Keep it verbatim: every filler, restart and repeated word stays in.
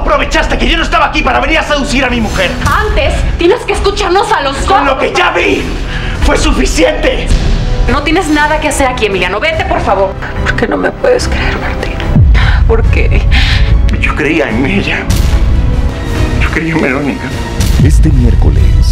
aprovechaste que yo no estaba aquí para venir a seducir a mi mujer. Antes tienes que escucharnos a los dos. Con lo que ya vi, fue suficiente. No tienes nada que hacer aquí, Emiliano. Vete, por favor. ¿Por qué no me puedes creer, Martín? ¿Por qué? Yo creía en ella. Yo creía en Verónica. Este miércoles,